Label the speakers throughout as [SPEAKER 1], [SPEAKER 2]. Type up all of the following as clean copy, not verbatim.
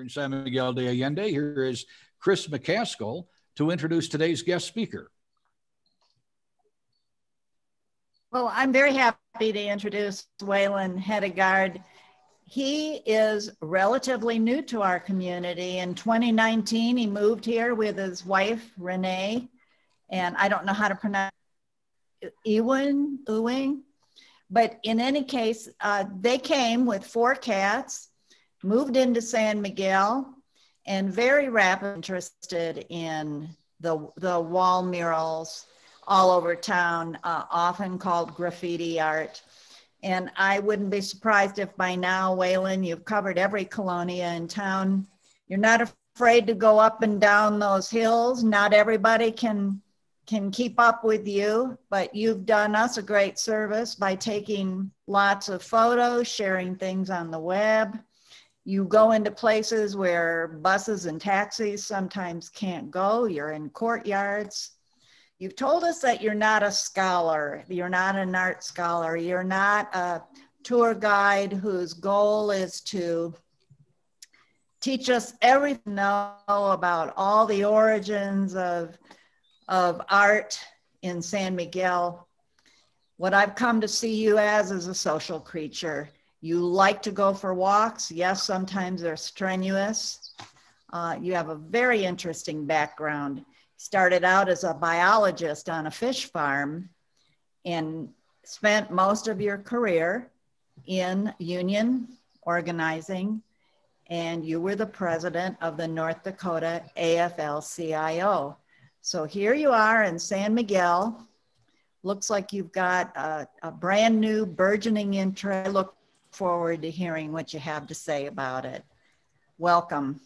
[SPEAKER 1] in San Miguel de Allende. Here is Chris McCaskill to introduce today's guest speaker.
[SPEAKER 2] Well, I'm very happy to introduce Waylon Hedegaard. He is relatively new to our community. In 2019, he moved here with his wife, Renee, and I don't know how to pronounce Ewine. But in any case, they came with 4 cats, moved into San Miguel, and very rapidly interested in the wall murals all over town, often called graffiti art. And I wouldn't be surprised if by now, Waylon, you've covered every colonia in town. You're not afraid to go up and down those hills. Not everybody can keep up with you, but you've done us a great service by taking lots of photos, sharing things on the web. You go into places where buses and taxis sometimes can't go. You're in courtyards. You've told us that you're not a scholar. You're not an art scholar. You're not a tour guide whose goal is to teach us everything we know about all the origins of art in San Miguel. What I've come to see you as is a social creature. You like to go for walks. Yes, sometimes they're strenuous. You have a very interesting background. Started out as a biologist on a fish farm and spent most of your career in union organizing, and you were the president of the North Dakota AFL-CIO. So here you are in San Miguel. Looks like you've got a brand new burgeoning interest. I look forward to hearing what you have to say about it. Welcome.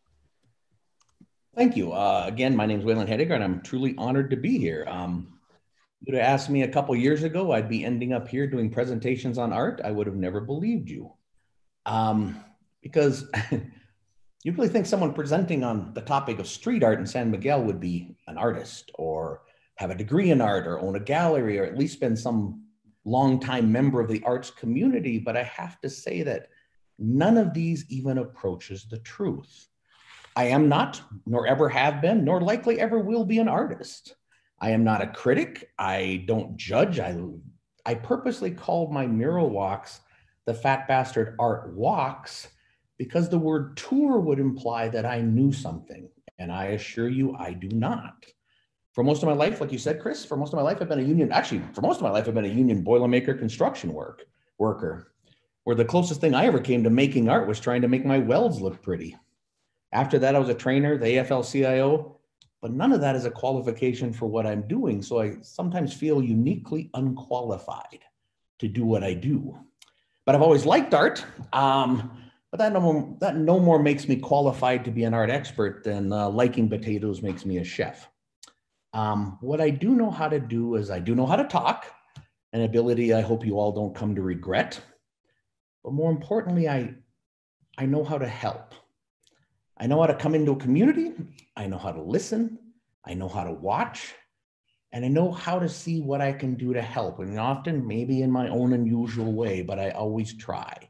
[SPEAKER 3] Thank you. Again, my name is Waylon Hedegaard, and I'm truly honored to be here. You'd have asked me a couple years ago, I'd be ending up here doing presentations on art. I would have never believed you. Because you really think someone presenting on the topic of street art in San Miguel would be an artist or have a degree in art or own a gallery or at least been some longtime member of the arts community. But I have to say that none of these even approaches the truth. I am not, nor ever have been, nor likely ever will be an artist. I am not a critic. I don't judge. I purposely called my mural walks the Fat Bastard Art Walks because the word tour would imply that I knew something. And I assure you, I do not. For most of my life, like you said, Chris, for most of my life, I've been a union, actually, for most of my life, I've been a union Boilermaker construction worker, where the closest thing I ever came to making art was trying to make my welds look pretty. After that, I was a trainer, the AFL-CIO, but none of that is a qualification for what I'm doing. So I sometimes feel uniquely unqualified to do what I do. But I've always liked art, but that no more makes me qualified to be an art expert than liking potatoes makes me a chef. What I do know how to do is I do know how to talk, an ability I hope you all don't come to regret. But more importantly, I know how to help. I know how to come into a community. I know how to listen. I know how to watch. And I know how to see what I can do to help. And often maybe in my own unusual way, but I always try.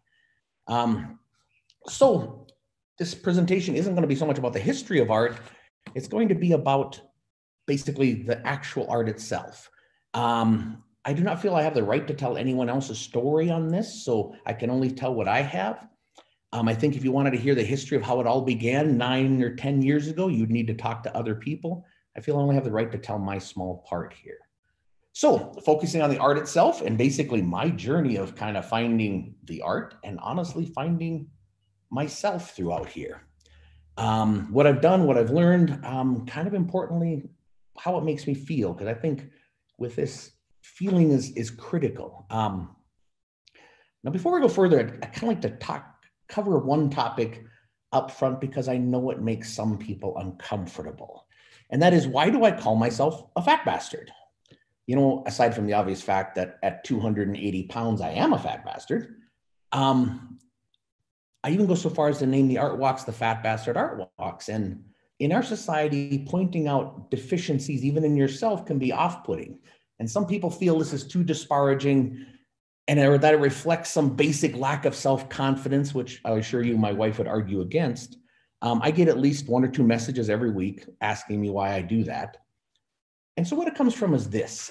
[SPEAKER 3] So this presentation isn't going to be so much about the history of art. It's going to be about basically the actual art itself. I do not feel I have the right to tell anyone else's story on this, so I can only tell what I have. I think if you wanted to hear the history of how it all began 9 or 10 years ago, you'd need to talk to other people. I feel I only have the right to tell my small part here. So focusing on the art itself and basically my journey of kind of finding the art and honestly finding myself throughout here. What I've done, what I've learned, kind of importantly, how it makes me feel, because I think with this, feeling is critical. Now, before we go further, I kind of like to cover one topic up front because I know it makes some people uncomfortable. And that is, why do I call myself a fat bastard? You know, aside from the obvious fact that at 280 pounds, I am a fat bastard. I even go so far as to name the art walks the Fat Bastard Art Walks. And in our society, pointing out deficiencies, even in yourself, can be off-putting. And some people feel this is too disparaging or that it reflects some basic lack of self-confidence, which I assure you my wife would argue against. I get at least 1 or 2 messages every week asking me why I do that. And so what it comes from is this.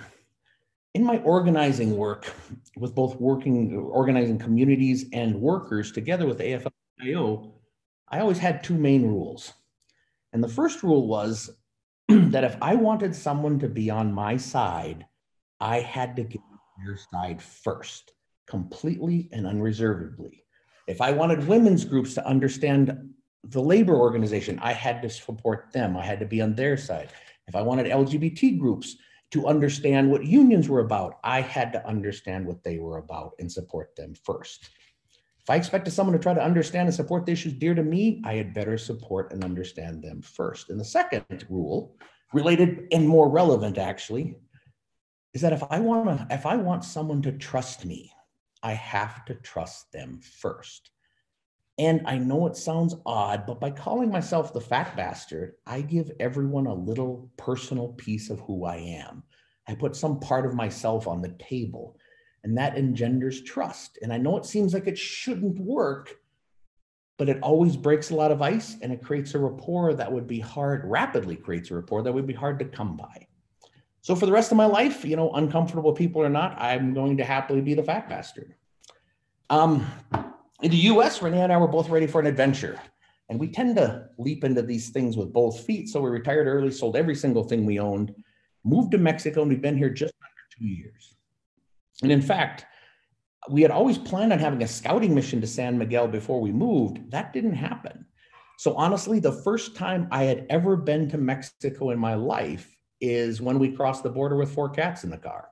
[SPEAKER 3] In my organizing work, with both organizing communities and workers together with AFL-CIO, I always had 2 main rules. And the first rule was that if I wanted someone to be on my side, I had to get on their side first, completely and unreservedly. If I wanted women's groups to understand the labor organization, I had to support them. I had to be on their side. If I wanted LGBT groups to understand what unions were about, I had to understand what they were about and support them first. If I expected someone to try to understand and support the issues dear to me, I had better support and understand them first. And the second rule, related and more relevant actually, is that if I want someone to trust me, I have to trust them first. And I know it sounds odd, but by calling myself the fat bastard, I give everyone a little personal piece of who I am. I put some part of myself on the table, and that engenders trust. And I know it seems like it shouldn't work, but it always breaks a lot of ice, and it creates a rapport that would be hard, rapidly creates a rapport that would be hard to come by. So for the rest of my life, you know, uncomfortable people or not, I'm going to happily be the fat bastard. In the US, Renee and I were both ready for an adventure, and we tend to leap into these things with both feet. So we retired early, sold every single thing we owned, moved to Mexico, and we've been here just under 2 years. And in fact, we had always planned on having a scouting mission to San Miguel before we moved. That didn't happen. So honestly, the first time I had ever been to Mexico in my life is when we crossed the border with 4 cats in the car.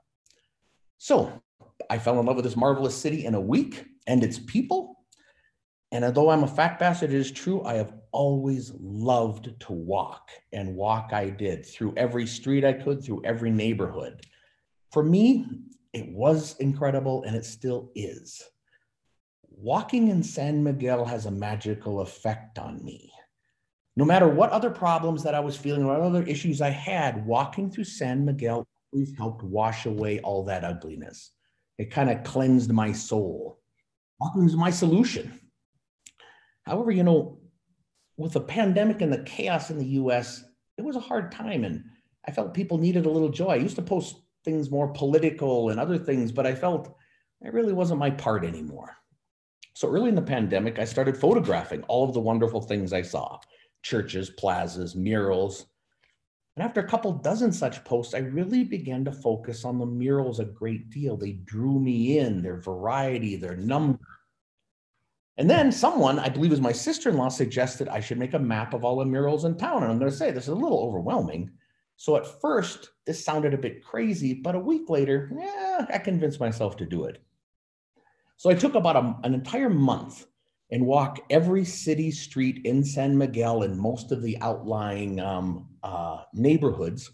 [SPEAKER 3] So I fell in love with this marvelous city in a week and its people. And although I'm a fat bastard, it is true, I have always loved to walk, and walk I did through every street I could, through every neighborhood. For me, it was incredible, and it still is. Walking in San Miguel has a magical effect on me. No matter what other problems that I was feeling, or what other issues I had, walking through San Miguel always helped wash away all that ugliness. It kind of cleansed my soul. Walking was my solution. However, you know, with the pandemic and the chaos in the US, it was a hard time, and I felt people needed a little joy. I used to post things more political and other things, but I felt it really wasn't my part anymore. So early in the pandemic, I started photographing all of the wonderful things I saw: churches, plazas, murals. And after a couple dozen such posts, I really began to focus on the murals a great deal. They drew me in, their variety, their number. And then someone, I believe it was my sister-in-law, suggested I should make a map of all the murals in town. And I'm going to say this is a little overwhelming. So at first, this sounded a bit crazy, but a week later, I convinced myself to do it. So I took about an entire month and walked every city street in San Miguel and most of the outlying neighborhoods.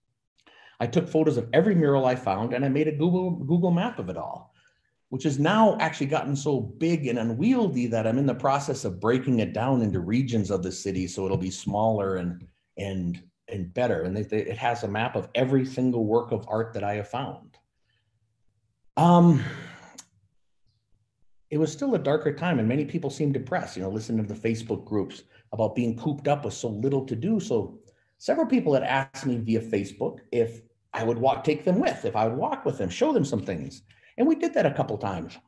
[SPEAKER 3] I took photos of every mural I found, and I made a Google map of it all, which has now actually gotten so big and unwieldy that I'm in the process of breaking it down into regions of the city so it'll be smaller and better. And it has a map of every single work of art that I have found. It was still a darker time, and many people seemed depressed, you know, listening to the Facebook groups about being cooped up with so little to do. So several people had asked me via Facebook if I would take them with, if I would walk with them, show them some things. And we did that a couple times.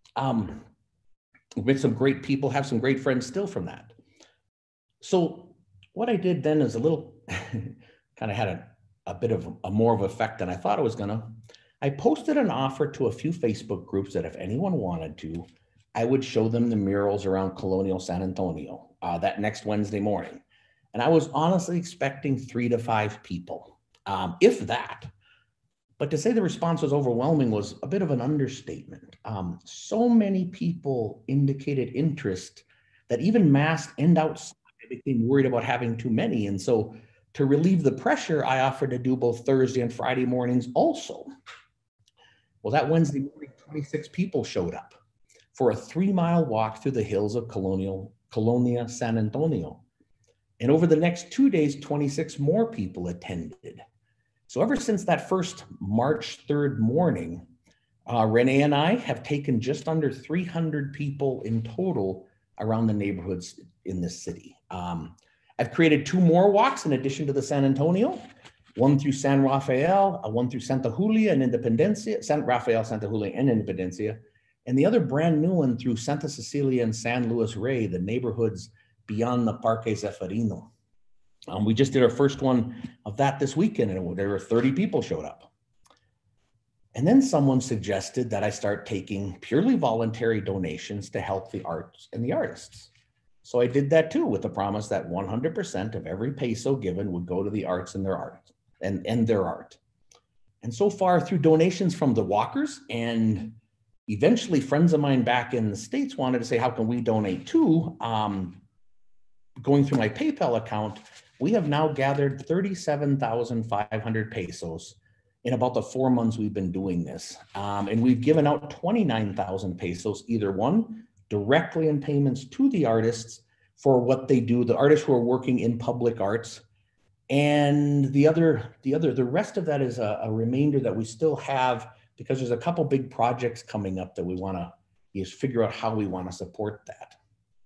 [SPEAKER 3] We met some great people, have some great friends still from that. So what I did then is a little, kind of had a bit of a more of an effect than I thought it was gonna. I posted an offer to a few Facebook groups that if anyone wanted to, I would show them the murals around Colonial San Antonio that next Wednesday morning. And I was honestly expecting 3 to 5 people, if that. But to say the response was overwhelming was a bit of an understatement. So many people indicated interest that even masked and outside, I became worried about having too many. And so to relieve the pressure, I offered to do both Thursday and Friday mornings also. Well, that Wednesday morning, 26 people showed up for a 3-mile walk through the hills of Colonia San Antonio. And over the next 2 days, 26 more people attended. So ever since that first March 3rd morning, Renee and I have taken just under 300 people in total around the neighborhoods in this city. I've created 2 more walks in addition to the San Antonio, one through San Rafael, one through Santa Julia and Independencia, San Rafael, Santa Julia and Independencia, and the other brand new one through Santa Cecilia and San Luis Rey, the neighborhoods beyond the Parque Zeferino. We just did our first one of that this weekend, and there were 30 people showed up. And then someone suggested that I start taking purely voluntary donations to help the arts and the artists. So I did that too, with the promise that 100% of every peso given would go to the arts and their art and their art. And so far, through donations from the walkers, and eventually friends of mine back in the States wanted to say, how can we donate too? Going through my PayPal account, we have now gathered 37,500 pesos in about the 4 months we've been doing this. And we've given out 29,000 pesos, either one, directly in payments to the artists for what they do, the artists who are working in public arts. And the rest of that is a remainder that we still have, because there's a couple big projects coming up that we want to figure out how we want to support that.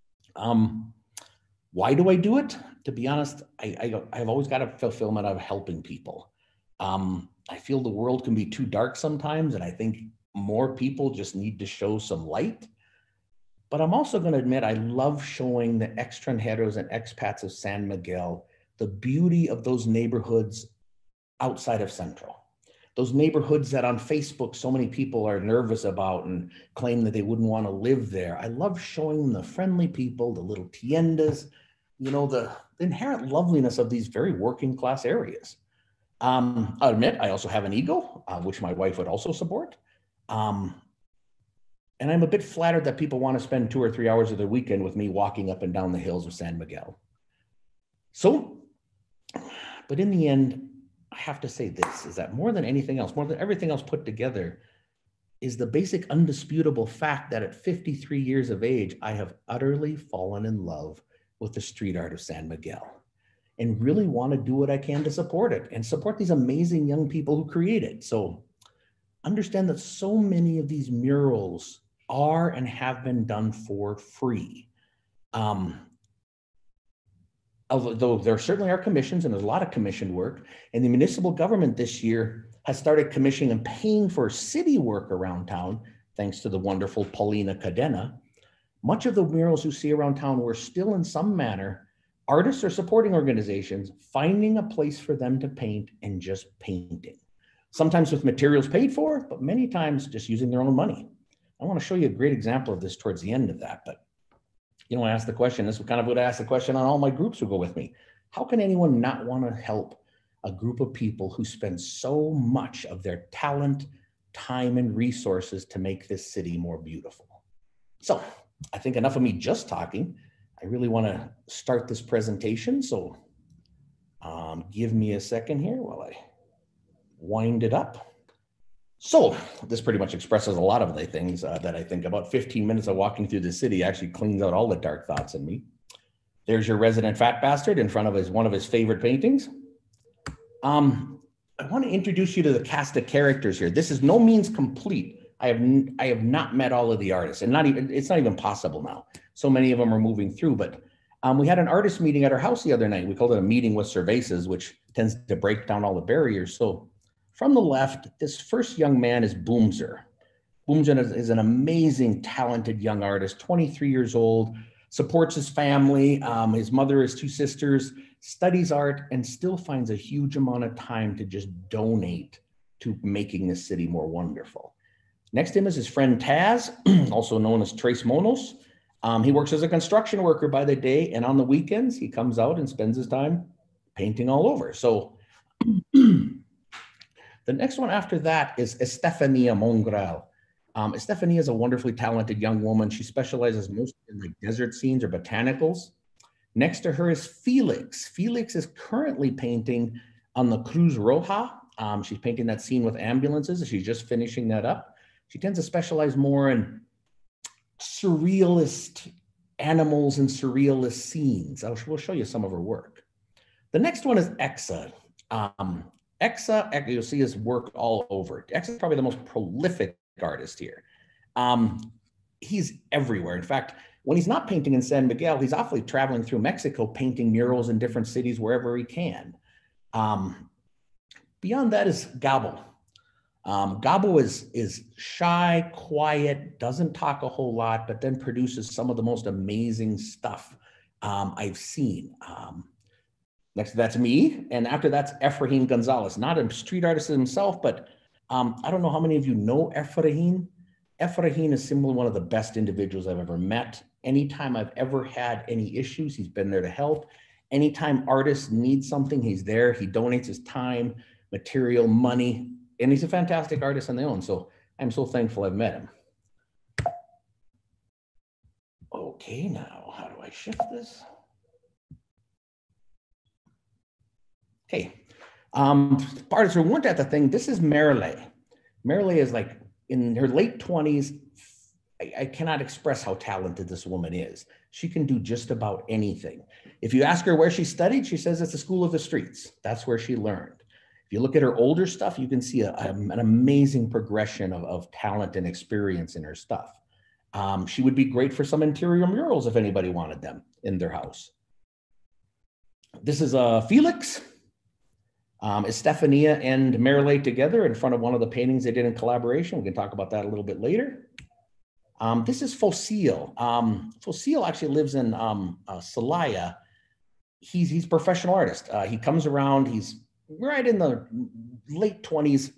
[SPEAKER 3] Why do I do it? To be honest, I've always got a fulfillment of helping people. I feel the world can be too dark sometimes, and I think more people just need to show some light. But I'm also going to admit I love showing the extranjeros and expats of San Miguel the beauty of those neighborhoods outside of Central. Those neighborhoods that on Facebook so many people are nervous about and claim that they wouldn't want to live there. I love showing them the friendly people, the little tiendas, the inherent loveliness of these very working class areas. I'll admit I also have an ego, which my wife would also support. And I'm a bit flattered that people want to spend 2 or 3 hours of their weekend with me walking up and down the hills of San Miguel. But in the end, I have to say this, is that more than anything else, more than everything else put together, is the basic undisputable fact that at 53 years of age, I have utterly fallen in love with the street art of San Miguel and really want to do what I can to support it and support these amazing young people who create it. So understand that so many of these murals are and have been done for free. Although there certainly are commissions, and there's a lot of commissioned work, and the municipal government this year has started commissioning and paying for city work around town, thanks to the wonderful Paulina Cadena. Much of the murals you see around town were still in some manner artists or supporting organizations finding a place for them to paint and just painting. Sometimes with materials paid for, but many times just using their own money. I want to show you a great example of this towards the end of that, but I asked the question, this is kind of what I ask the question on all my groups who go with me. How can anyone not want to help a group of people who spend so much of their talent, time, and resources to make this city more beautiful? So I think enough of me just talking. I really want to start this presentation. So give me a second here while I wind it up. So this pretty much expresses a lot of the things that I think about. 15 minutes of walking through the city actually cleans out all the dark thoughts in me. There's your resident fat bastard in front of one of his favorite paintings. I want to introduce you to the cast of characters here. This is no means complete. I have not met all of the artists, and it's not even possible now. So many of them are moving through, but we had an artist meeting at our house the other night. We called it a meeting with cervezas, which tends to break down all the barriers. So from the left, this first young man is Boomzer. Boomzer is an amazing, talented young artist, 23 years old, supports his family. His mother has 2 sisters, studies art, and still finds a huge amount of time to just donate to making this city more wonderful. Next to him is his friend Taz, also known as Tres Monos. He works as a construction worker by the day, and on the weekends, he comes out and spends his time painting all over. So the next one after that is Estefania Mongrel. Estefania is a wonderfully talented young woman. She specializes mostly in desert scenes or botanicals. Next to her is Felix. Felix is currently painting on the Cruz Roja. She's painting that scene with ambulances. She's just finishing that up. She tends to specialize more in surrealist animals and surrealist scenes. We'll show you some of her work. The next one is Exa. Exa, you'll see his work all over. Exa is probably the most prolific artist here. He's everywhere. In fact, When he's not painting in San Miguel, he's awfully traveling through Mexico, painting murals in different cities wherever he can. Beyond that is Gabo. Gabo is shy, quiet, doesn't talk a whole lot, but then produces some of the most amazing stuff I've seen. Next to that's me, and after that's Efrain Gonzalez, not a street artist himself, but I don't know how many of you know Efrain. Efrain is simply one of the best individuals I've ever met. Anytime I've ever had any issues, he's been there to help. Anytime artists need something, he's there. He donates his time, material, money, and he's a fantastic artist on their own. So I'm so thankful I've met him. Okay, now how do I shift this? Okay, artists who weren't at the thing, this is Marilé. Marilé is like in her late 20s. I cannot express how talented this woman is. She can do just about anything. If you ask her where she studied, she says it's the School of the Streets. That's where she learned. If you look at her older stuff, you can see an amazing progression of talent and experience in her stuff. She would be great for some interior murals if anybody wanted them in their house. This is Felix. Estefania and Marilé together in front of one of the paintings they did in collaboration. We can talk about that a little bit later. This is Fossil. Fossil actually lives in Celaya. He's a professional artist. He comes around, he's right in the late 20s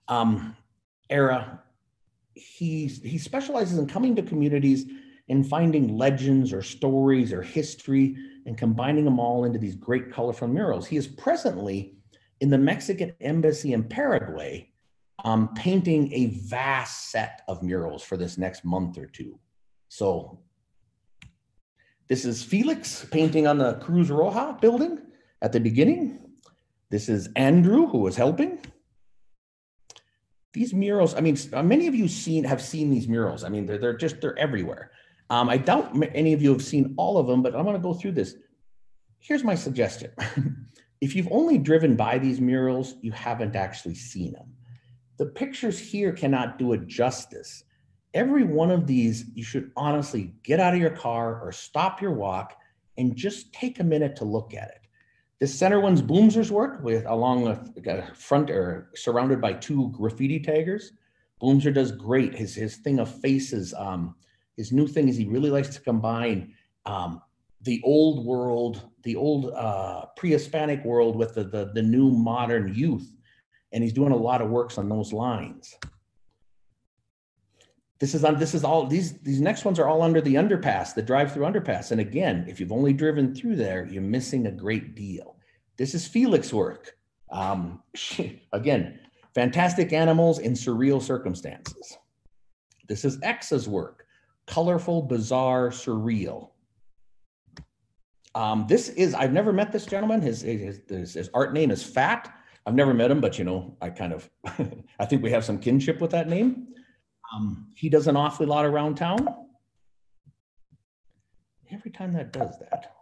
[SPEAKER 3] era. He specializes in coming to communities and finding legends or stories or history and combining them all into these great colorful murals. He is presently in the Mexican embassy in Paraguay, painting a vast set of murals for this next month or two. So this is Felix painting on the Cruz Roja building at the beginning. This is Andrew, who was helping. These murals, I mean, many of you have seen these murals. I mean, they're everywhere. I doubt any of you have seen all of them, but I'm gonna go through this. Here's my suggestion. If you've only driven by these murals, you haven't actually seen them. The pictures here cannot do it justice. Every one of these, you should honestly get out of your car or stop your walk and just take a minute to look at it. This center one's Bloomser's work along the front or surrounded by two graffiti taggers. Bloomser does great. His thing of faces, his new thing is he really likes to combine the old world, the old pre-Hispanic world with the new modern youth. And he's doing a lot of works on those lines. These next ones are all under the underpass, the drive-through underpass. And again, if you've only driven through there, you're missing a great deal. This is Felix's work. Again, fantastic animals in surreal circumstances. This is X's work, colorful, bizarre, surreal. I've never met this gentleman. His art name is Fat. I've never met him, but you know, I think we have some kinship with that name. He does an awfully lot around town. Every time that does that.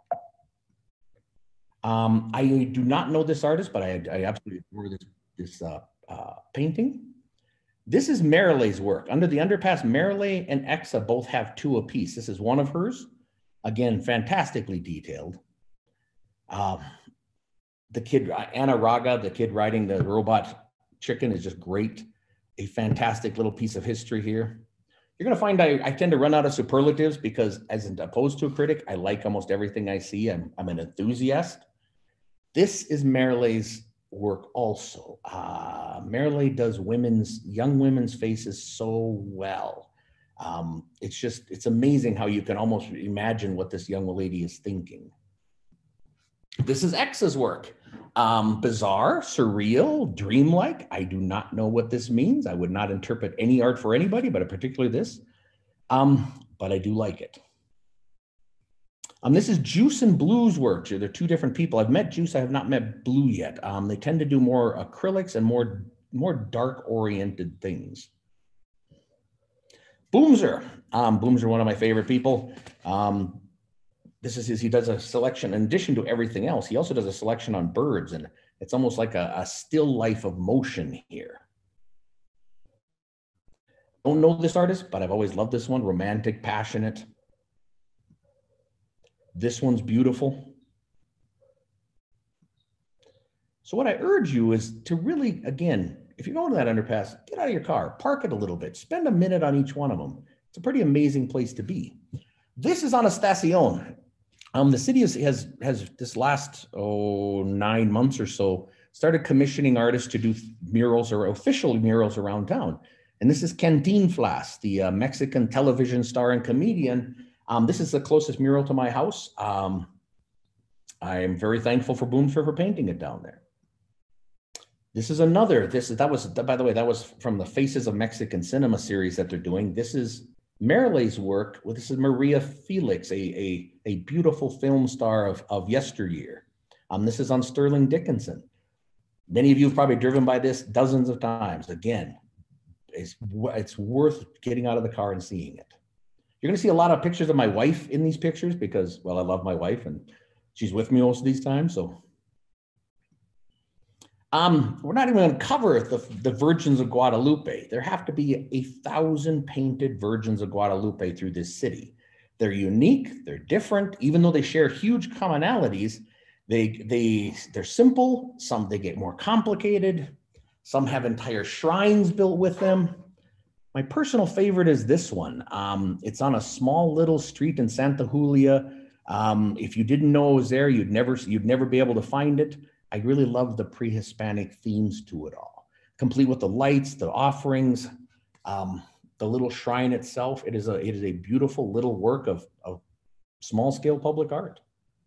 [SPEAKER 3] I do not know this artist, but I absolutely adore this painting. This is Marilé's work. Under the underpass, Marilé and Exa both have two apiece. This is one of hers. Again, fantastically detailed. The kid, Anna Raga, the kid riding the robot chicken is just great. A fantastic little piece of history here. You're gonna find I tend to run out of superlatives because as opposed to a critic, I like almost everything I see. I'm an enthusiast. This is Marilé's work also. Marilé does young women's faces so well. It's amazing how you can almost imagine what this young lady is thinking. This is X's work. Bizarre, surreal, dreamlike. I do not know what this means. I would not interpret any art for anybody, but particularly this. But I do like it. This is Juice and Blue's work. They're two different people. I've met Juice. I have not met Blue yet. They tend to do more acrylics and more dark-oriented things. Bloomser. Bloomser, one of my favorite people. He does a selection, in addition to everything else, he also does a selection on birds, and it's almost like a still life of motion here. Don't know this artist, but I've always loved this one, romantic, passionate. This one's beautiful. So what I urge you is to really, again, if you're going to that underpass, get out of your car, park it a little bit, spend a minute on each one of them. It's a pretty amazing place to be. This is on Estacion. The city has this last 9 months or so started commissioning artists to do murals or official murals around town. And this is Cantinflas, the Mexican television star and comedian. This is the closest mural to my house. I am very thankful for Booms for painting it down there. This is another, by the way, that was from the Faces of Mexican Cinema series that they're doing. This is Marile's work. Well, this is Maria Felix, a beautiful film star of yesteryear. This is on Sterling Dickinson. Many of you have probably driven by this dozens of times. Again, it's worth getting out of the car and seeing it. You're going to see a lot of pictures of my wife in these pictures because, well, I love my wife and she's with me most of these times. So we're not even going to cover the Virgins of Guadalupe. There have to be 1,000 painted Virgins of Guadalupe through this city. They're unique, they're different, even though they share huge commonalities. They're simple, some they get more complicated, some have entire shrines built with them. My personal favorite is this one. It's on a small little street in Santa Julia. If you didn't know it was there, you'd never be able to find it. I really love the pre-Hispanic themes to it all, complete with the lights, the offerings, the little shrine itself. It is a beautiful little work of small-scale public art.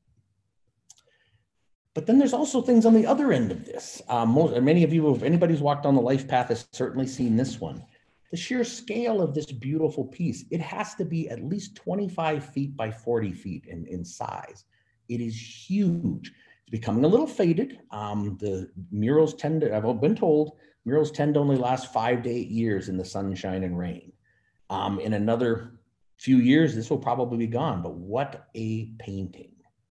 [SPEAKER 3] But then there's also things on the other end of this. Many of you, if anybody's walked on the life path, has certainly seen this one. The sheer scale of this beautiful piece, it has to be at least 25 feet by 40 feet in size. It is huge. It's becoming a little faded. The murals I've been told, murals tend to only last 5 to 8 years in the sunshine and rain. In another few years, this will probably be gone, but what a painting.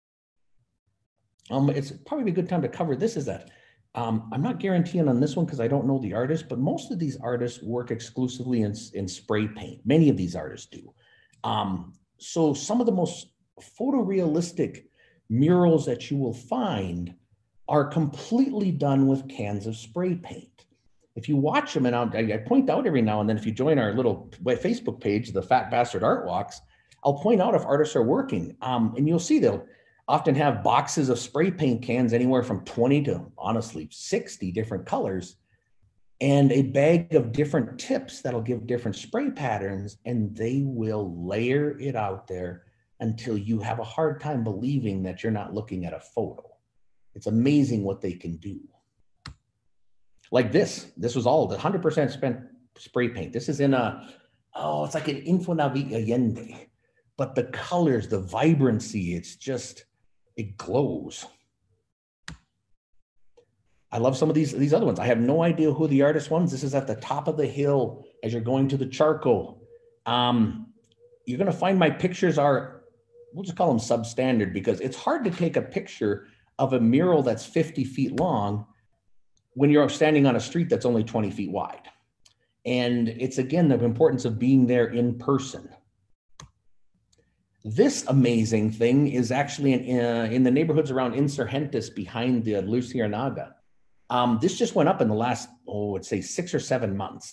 [SPEAKER 3] It's probably a good time to cover this is that I'm not guaranteeing on this one because I don't know the artist, but most of these artists work exclusively in spray paint. Many of these artists do. So some of the most photorealistic murals that you will find are completely done with cans of spray paint. If you watch them, and I point out every now and then, if you join our little Facebook page, the Fat Bastard Art Walks, I'll point out if artists are working, and you'll see they'll often have boxes of spray paint cans, anywhere from 20 to honestly 60 different colors, and a bag of different tips that'll give different spray patterns, and they will layer it out there until you have a hard time believing that you're not looking at a photo. It's amazing what they can do. Like this was all 100% spent spray paint. This is in it's like an Infonavit Allende, but the colors, the vibrancy, it glows. I love some of these other ones. I have no idea who the artist was. This is at the top of the hill as you're going to the charcoal. You're gonna find my pictures are, we'll just call them substandard, because it's hard to take a picture of a mural that's 50 feet long when you're standing on a street that's only 20 feet wide. And it's, again, the importance of being there in person. This amazing thing is actually in the neighborhoods around Insurgentes behind the Luciérnaga. This just went up in the last, I'd say 6 or 7 months.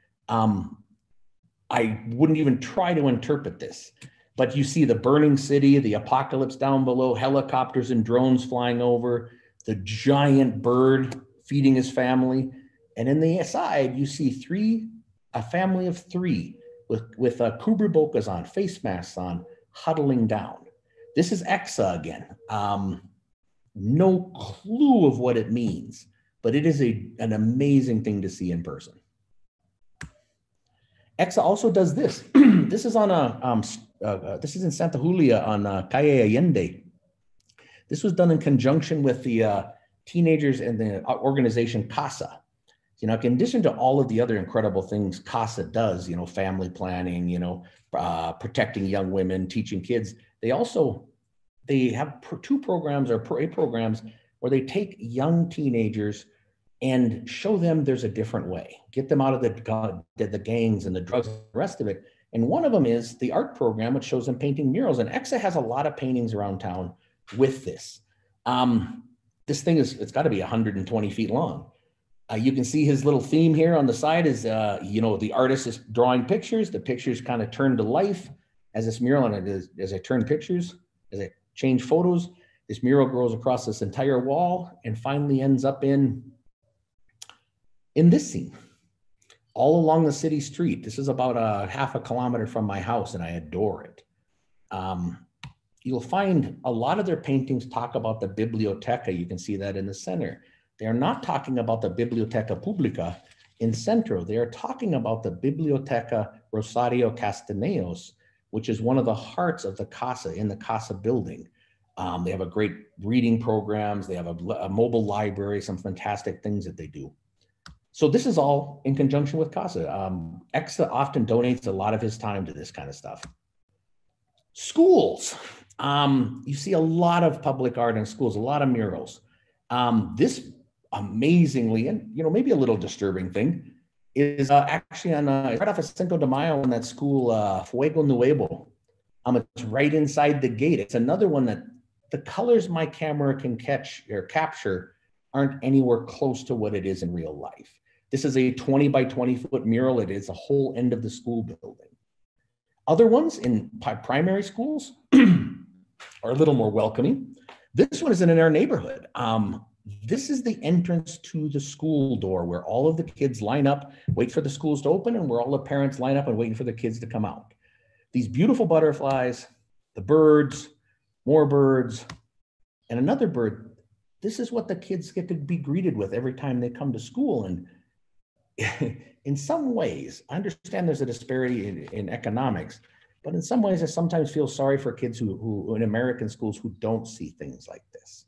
[SPEAKER 3] I wouldn't even try to interpret this, but you see the burning city, the apocalypse down below, helicopters and drones flying over, the giant bird feeding his family. And in the side, you see a family of 3 with cubrebocas on, face masks on, huddling down. This is EXA again. No clue of what it means, but it is an amazing thing to see in person. EXA also does this. This is on this is in Santa Julia on Calle Allende. This was done in conjunction with the teenagers and the organization CASA. In addition to all of the other incredible things CASA does, family planning, protecting young women, teaching kids, they have 2 programs or 8 programs where they take young teenagers and show them there's a different way, get them out of the gangs and the drugs and the rest of it, And one of them is the art program, which shows them painting murals. And EXA has a lot of paintings around town with this. This thing it's got to be 120 feet long. You can see his little theme here on the side is, the artist is drawing pictures. The pictures kind of turn to life as this mural, and as I turn pictures, as I change photos, this mural grows across this entire wall and finally ends up in this scene, all along the city street. This is about a half a kilometer from my house, and I adore it. You'll find a lot of their paintings talk about the biblioteca. You can see that in the center. They are not talking about the Biblioteca Pública in Centro. They are talking about the Biblioteca Rosario Castaneos, which is one of the hearts of the Casa, in the Casa building. They have a great reading programs. They have a mobile library, some fantastic things that they do. So this is all in conjunction with Casa. EXA often donates a lot of his time to this kind of stuff. Schools. You see a lot of public art in schools, a lot of murals. This amazingly, and maybe a little disturbing thing, is actually on right off of Cinco de Mayo in that school, Fuego Nuevo. It's right inside the gate. It's another one that the colors my camera can catch or capture aren't anywhere close to what it is in real life. This is a 20 by 20 foot mural. It is the whole end of the school building. Other ones in primary schools are a little more welcoming. This one is in our neighborhood. This is the entrance to the school door where all of the kids line up, wait for the schools to open, and where all the parents line up and waiting for the kids to come out. These beautiful butterflies, the birds, more birds, and another bird. This is what the kids get to be greeted with every time they come to school. And in some ways, I understand there's a disparity in economics, but in some ways, I sometimes feel sorry for kids who in American schools who don't see things like this.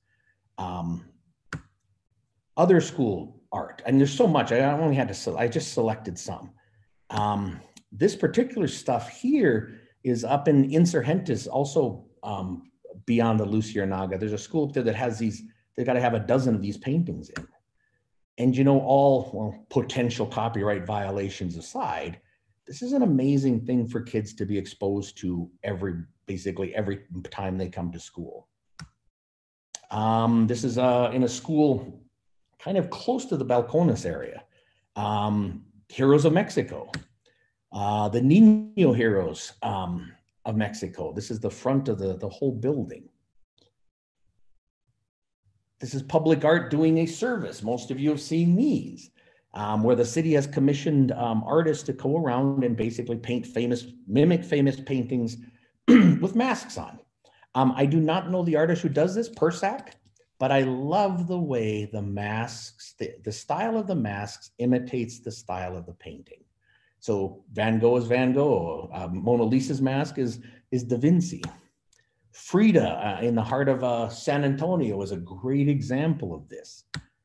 [SPEAKER 3] Other school art, and there's so much. I just selected some. This particular stuff here is up in Insurgentes, also beyond the Luciérnaga. There's a school up there that has these. They've got to have a dozen of these paintings in. And all potential copyright violations aside, this is an amazing thing for kids to be exposed to basically every time they come to school. This is in a school kind of close to the Balcones area. Heroes of Mexico, the Nino Heroes of Mexico. This is the front of the whole building. This is public art doing a service. Most of you have seen these, where the city has commissioned artists to go around and basically mimic famous paintings with masks on. I do not know the artist who does this, Persac, but I love the way the masks, the style of the masks imitates the style of the painting. So Van Gogh is Van Gogh. Mona Lisa's mask is Da Vinci. Frida in the heart of San Antonio is a great example of this.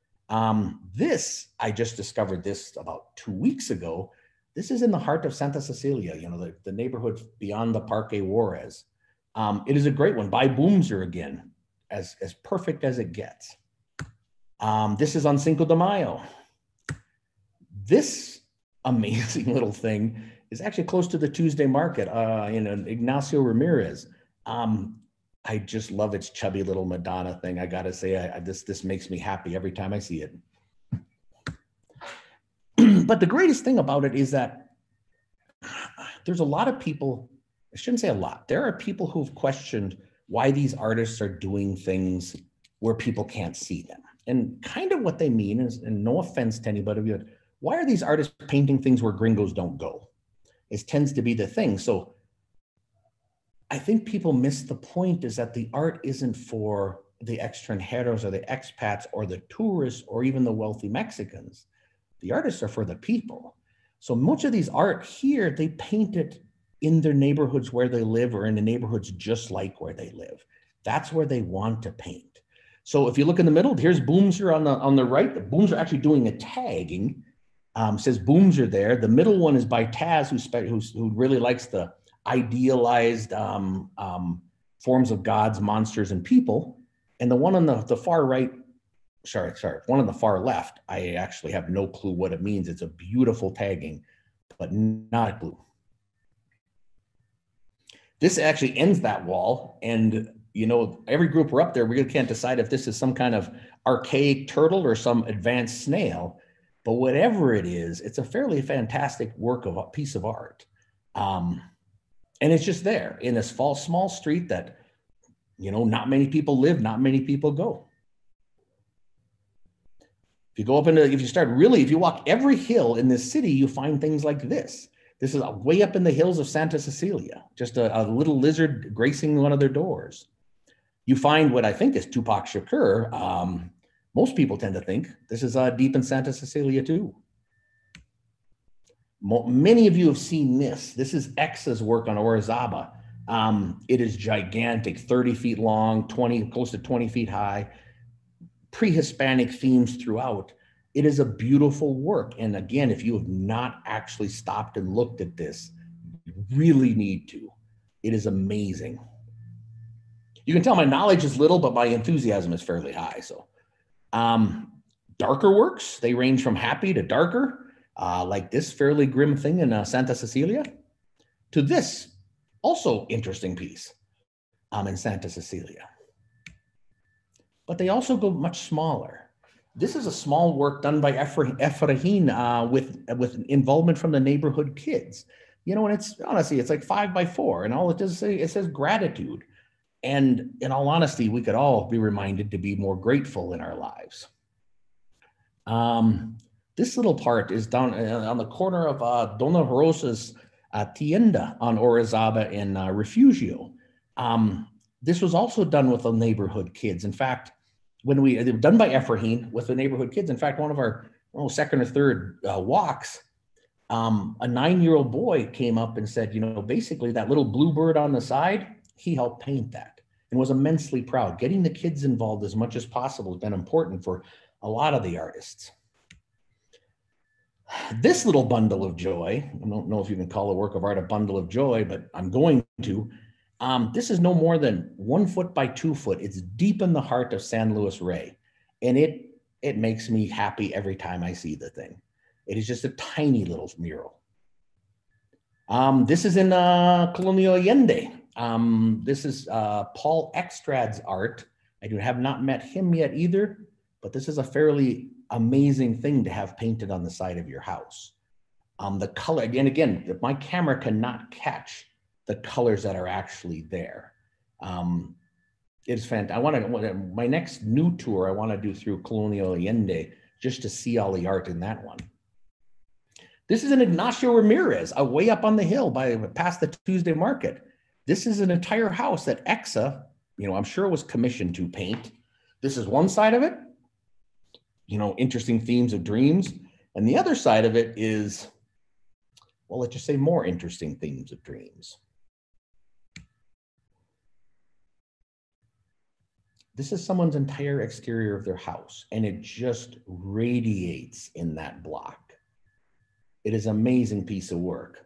[SPEAKER 3] I just discovered this about 2 weeks ago. This is in the heart of Santa Cecilia, the neighborhood beyond the Parque Juarez. It is a great one by Boomser again, as perfect as it gets. This is on Cinco de Mayo. This amazing little thing is actually close to the Tuesday market in Ignacio Ramirez. I just love its chubby little Madonna thing. I gotta say, this makes me happy every time I see it. But the greatest thing about it is that there's a lot of people, I shouldn't say a lot, there are people who've questioned why these artists are doing things where people can't see them. And kind of what they mean is, and no offense to anybody, but why are these artists painting things where gringos don't go? It tends to be the thing. So I think people miss the point is that the art isn't for the extranjeros or the expats or the tourists or even the wealthy Mexicans. The artists are for the people. So much of these art here, they paint it in their neighborhoods where they live or in the neighborhoods just like where they live. That's where they want to paint. So if you look in the middle, here's Boomser on the right. The Boomser actually doing a tagging. Says Boomser there. The middle one is by Taz, who really likes the idealized forms of gods, monsters, and people. And the one on the far right, one on the far left, I actually have no clue what it means. It's a beautiful tagging, but not blue. This actually ends that wall. And, you know, every group we're up there, we really can't decide if this is some kind of archaic turtle or some advanced snail. But whatever it is, it's a fairly fantastic work of a piece of art. And it's just there in this small street that, you know, not many people live, not many people go. If you go up into, if you walk every hill in this city, you find things like this. This is way up in the hills of Santa Cecilia, just a little lizard gracing one of their doors. You find what I think is Tupac Shakur. Most people tend to think this is deep in Santa Cecilia too. Many of you have seen this. This is Xa's work on Orizaba. It is gigantic, 30 feet long, close to 20 feet high, pre-Hispanic themes throughout. It is a beautiful work. And again, if you have not actually stopped and looked at this, you really need to. It is amazing. You can tell my knowledge is little, but my enthusiasm is fairly high. So darker works, they range from happy to darker, like this fairly grim thing in Santa Cecilia, to this also interesting piece in Santa Cecilia. But they also go much smaller. This is a small work done by Efrahin with involvement from the neighborhood kids. You know, and it's honestly, it's like 5 by 4, and all it does say, it says gratitude. And in all honesty, we could all be reminded to be more grateful in our lives. This little part is down on the corner of Dona Rosa's Tienda on Orizaba and Refugio. This was also done with the neighborhood kids. In fact, they were done by Efrahin with the neighborhood kids. In fact, one of our second or third walks, a 9-year-old boy came up and said, you know, basically that little bluebird on the side, he helped paint that and was immensely proud. Getting the kids involved as much as possible has been important for a lot of the artists. This little bundle of joy, I don't know if you can call a work of art a bundle of joy, but I'm going to. This is no more than 1 foot by 2 foot. It's deep in the heart of San Luis Rey. And it makes me happy every time I see the thing. It is just a tiny little mural. This is in Colonia Allende. This is Paul Ekstrad's art. I have not met him yet either, but this is a fairly amazing thing to have painted on the side of your house. The color, and again, my camera cannot catch the colors that are actually there. It's fantastic. My next new tour, I want to do through Colonial Allende just to see all the art in that one. This is an Ignacio Ramirez, way up on the hill past the Tuesday Market. This is an entire house that Exa, you know, I'm sure was commissioned to paint. This is one side of it, you know, interesting themes of dreams. And the other side of it is, well, let's just say more interesting themes of dreams. This is someone's entire exterior of their house, and it just radiates in that block. It is an amazing piece of work.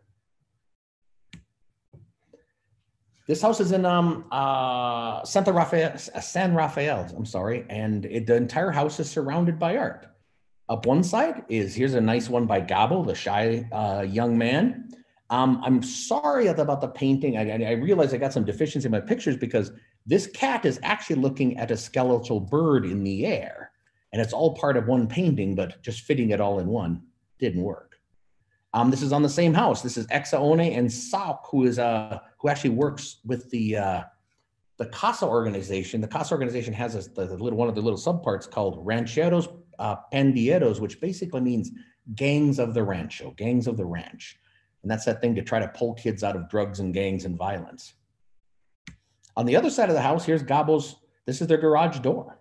[SPEAKER 3] This house is in San Rafael, I'm sorry, and the entire house is surrounded by art. Up one side here's a nice one by Gabo, the shy young man. I'm sorry about the painting. I realize I got some deficiency in my pictures because this cat is actually looking at a skeletal bird in the air, and it's all part of one painting, but just fitting it all in one didn't work. This is on the same house. This is Exaone and Sauk, who actually works with the CASA organization. The CASA organization has one of the little subparts called Rancheros Pandilleros, which basically means gangs of the rancho, gangs of the ranch. And that's that thing to try to pull kids out of drugs and gangs and violence. On the other side of the house, here's Gabo's, this is their garage door.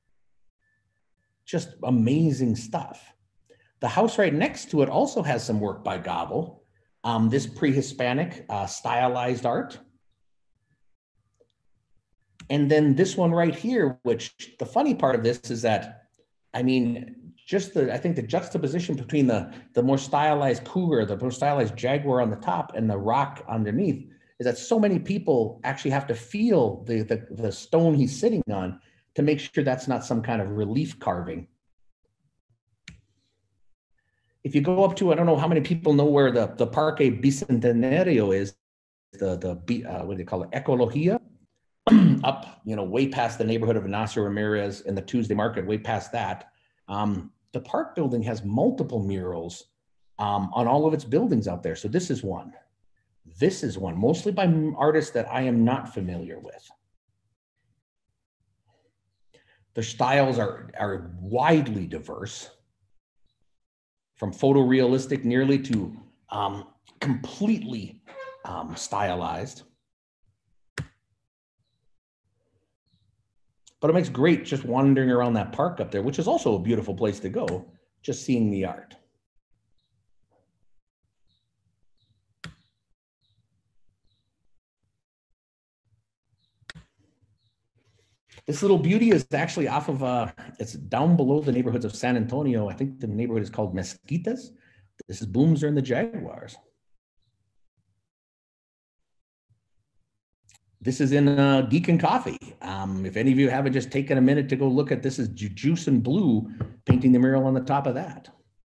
[SPEAKER 3] Just amazing stuff. The house right next to it also has some work by Gabo. This pre-Hispanic stylized art. And then this one right here, which the funny part of this is that, I mean, I think the juxtaposition between the more stylized cougar, the more stylized jaguar on the top and the rock underneath is that so many people actually have to feel the stone he's sitting on to make sure that's not some kind of relief carving. If you go up to, I don't know how many people know where the Parque Bicentenario is. what do they call it? Ecologia, up, way past the neighborhood of Ignacio Ramirez and the Tuesday Market, way past that. The park building has multiple murals on all of its buildings out there. So this is one. This is one, mostly by artists that I am not familiar with. Their styles are widely diverse, from photorealistic nearly to completely stylized. But it makes great just wandering around that park up there, which is also a beautiful place to go, just seeing the art. This little beauty is actually off of, it's down below the neighborhoods of San Antonio. I think the neighborhood is called Mesquitas. This is Boomser and the Jaguars. This is in Geek and Coffee. If any of you haven't just taken a minute to go look at this, is Juice and Blue painting the mural on the top of that.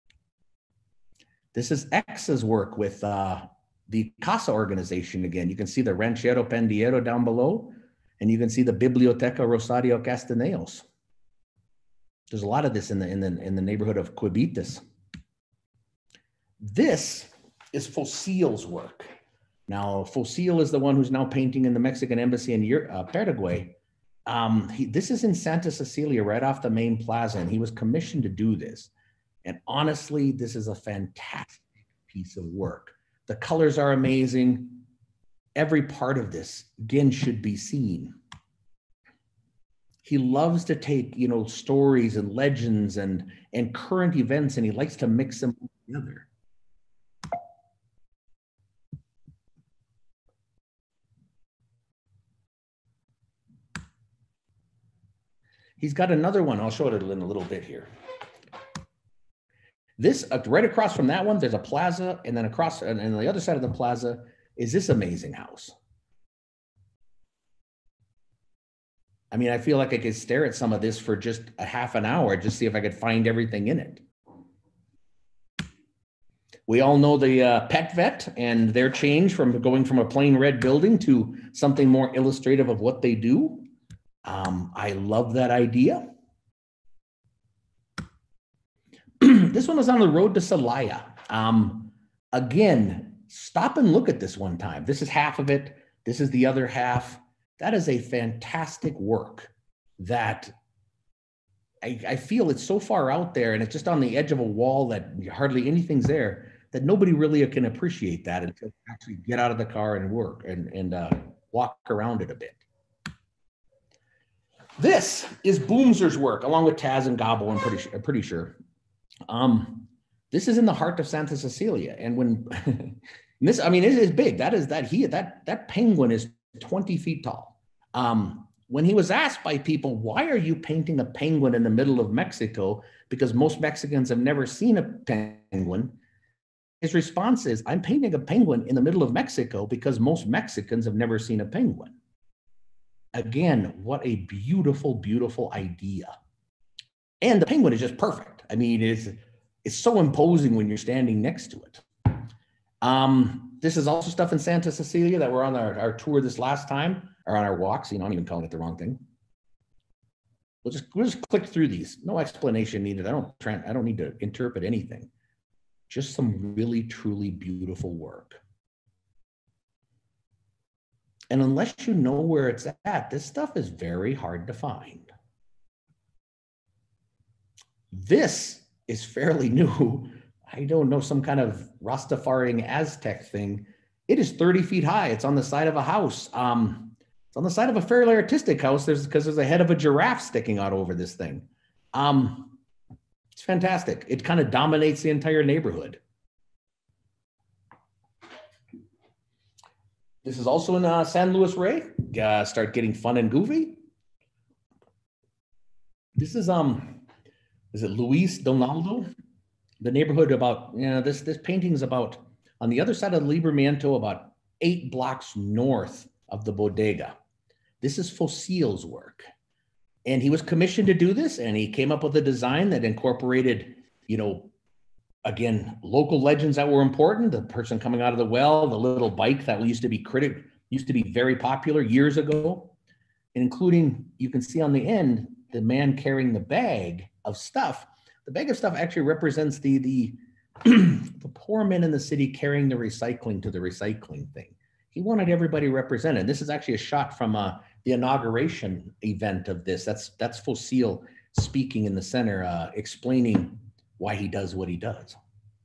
[SPEAKER 3] This is X's work with the Casa organization again. You can see the Ranchero Pendiero down below, and you can see the Biblioteca Rosario Castaneos. There's a lot of this in the neighborhood of Cuevitas. This is Fosil's work. Now, Fosil is the one who's now painting in the Mexican embassy in Paraguay. This is in Santa Cecilia, right off the main plaza, and he was commissioned to do this. And honestly, this is a fantastic piece of work. The colors are amazing. Every part of this, again, should be seen. He loves to take, stories and legends and current events, and he likes to mix them together. He's got another one. I'll show it in a little bit here. This, right across from that one, there's a plaza, and then across, and on the other side of the plaza is this amazing house. I mean, I feel like I could stare at some of this for just a half an hour, just see if I could find everything in it. We all know the Pet Vet and their change from going from a plain red building to something more illustrative of what they do. I love that idea. This one was on the road to Celaya. Again, stop and look at this one time. This is half of it. This is the other half. That is a fantastic work that I feel it's so far out there, and it's just on the edge of a wall that hardly anything's there, that nobody really can appreciate that until you actually get out of the car and work and walk around it a bit. This is Boomser's work, along with Taz and Gobble, I'm pretty sure. This is in the heart of Santa Cecilia, and when this, I mean, it is big. That penguin is 20 feet tall. When he was asked by people, why are you painting a penguin in the middle of Mexico? Because most Mexicans have never seen a penguin. His response is, I'm painting a penguin in the middle of Mexico because most Mexicans have never seen a penguin. Again, what a beautiful, beautiful idea. And the penguin is just perfect. I mean, it's so imposing when you're standing next to it. This is also stuff in Santa Cecilia that we're on our tour this last time, or on our walks. I'm even calling it the wrong thing. We'll just click through these. No explanation needed. I don't need to interpret anything. Just some really, truly beautiful work. And unless you know where it's at, this stuff is very hard to find. This is fairly new. I don't know, some kind of Rastafarian Aztec thing. It is 30 feet high. It's on the side of a house. It's on the side of a fairly artistic house. Because there's a head of a giraffe sticking out over this thing. It's fantastic. It kind of dominates the entire neighborhood. This is also in San Luis Rey. Start getting fun and goofy. This is it Luis Donaldo? The neighborhood about, this painting is about on the other side of the Libramiento, about 8 blocks north of the bodega. This is Fosil's work. And he was commissioned to do this, and he came up with a design that incorporated, again, local legends that were important, the person coming out of the well, the little bike that used to be very popular years ago, including, you can see on the end, the man carrying the bag of stuff. The bag of stuff actually represents the poor men in the city carrying the recycling to the recycling thing. He wanted everybody represented. This is actually a shot from the inauguration event of this. That's Fossil speaking in the center, explaining why he does what he does.